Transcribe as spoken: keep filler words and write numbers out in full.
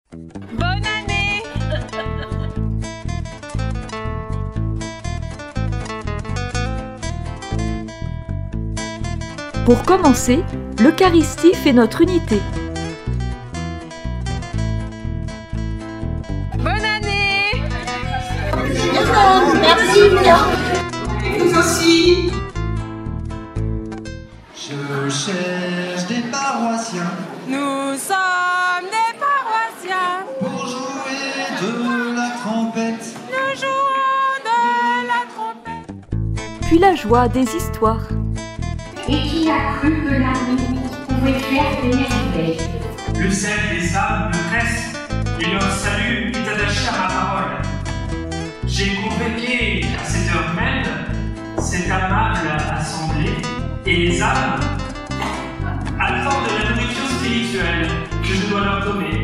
Bonne année! Pour commencer, l'Eucharistie fait notre unité. Bonne année! Merci bien. Vous aussi. Je cherche des paroissiens Nous sommes des paroissiens. pour jouer de la trompette. Nous jouons de la trompette. Puis la joie des histoires. Et qui a cru que l'amour pouvait faire des merveilles? Le sel des âmes me presse, et leur salut est attaché à ma parole. J'ai convoqué à cette heure même cette amable assemblée, et les âmes attendent de la nourriture spirituelle que je dois leur donner.